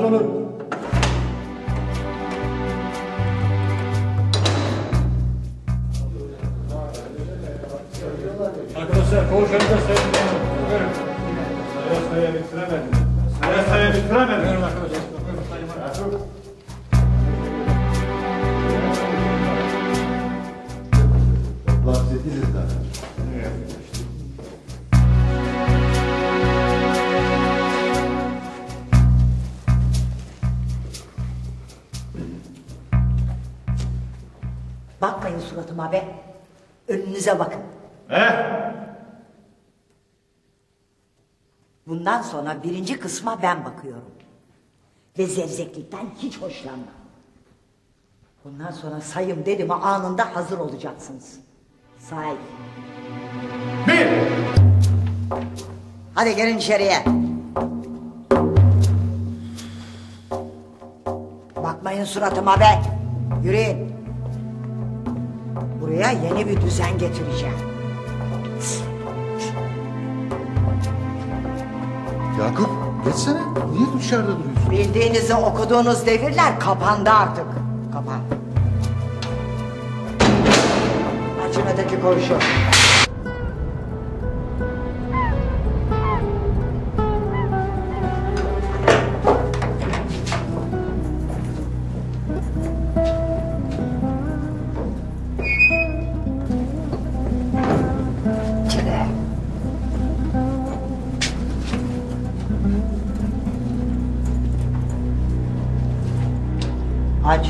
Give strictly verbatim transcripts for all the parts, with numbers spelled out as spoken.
Hazır olun. Arkadaşlar koğuş önünde sayın. Saya saya bitiremedim. Saya saya bitiremedim. Buyurun arkadaşlar. Buyurun. Bahsediniz zaten. Bakmayın suratıma be. Önünüze bakın. He? Bundan sonra birinci kısma ben bakıyorum. Ve zevzeklikten hiç hoşlanmam. Bundan sonra sayım dedim anında hazır olacaksınız. Say. Bir. Hadi gelin içeriye. Bakmayın suratıma be. Yürüyün. Buraya yeni bir düzen getireceğim. Yakup geçsene. Niye dışarıda duruyorsun? Bildiğinizi okuduğunuz devirler kapandı artık. Kapan. Açın öteki koğuşu. İçeri. Aç.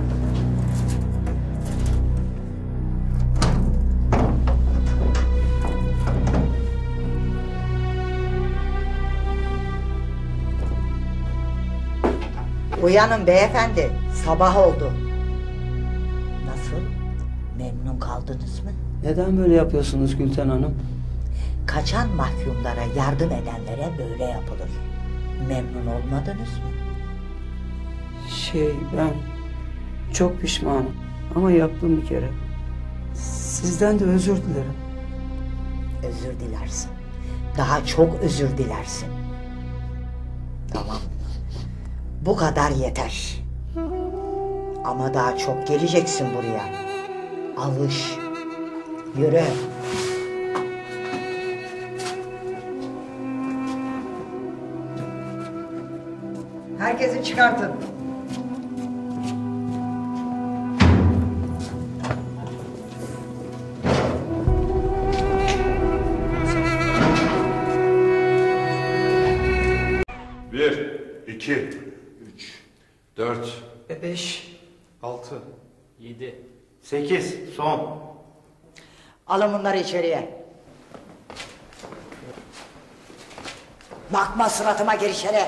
Uyanın beyefendi, sabah oldu. Nasıl? Memnun kaldınız mı? Neden böyle yapıyorsunuz Gülten Hanım? Kaçan mahkumlara yardım edenlere böyle yapılır. Memnun olmadınız mı? Şey ben çok pişmanım ama yaptım bir kere. Sizden de özür dilerim. Özür dilersin. Daha çok özür dilersin. Tamam. Bu kadar yeter. Ama daha çok geleceksin buraya. Alış. Yürü. Herkesi çıkartın. Bir, iki, üç, dört, Beş. altı, Yedi. sekiz, son. Alın bunları içeriye. Bakma suratıma gir içeri.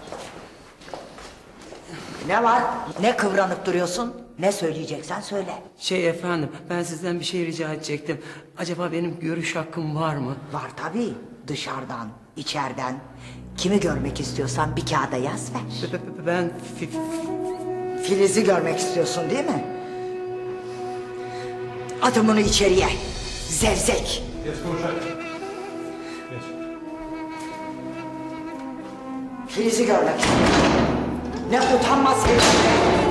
Ne var? Ne kıvranıp duruyorsun? Ne söyleyeceksen söyle. Şey efendim ben sizden bir şey rica edecektim. Acaba benim görüş hakkım var mı? Var tabii. Dışarıdan, içeriden. Kimi görmek istiyorsan bir kağıda yaz ver. B- b- Ben fi- Filiz'i görmek istiyorsun değil mi? Atın bunu içeriye. Zevzek. Geç koğuşa. Geç. Filiz'i görmek istiyorum. Ne utanmaz herif.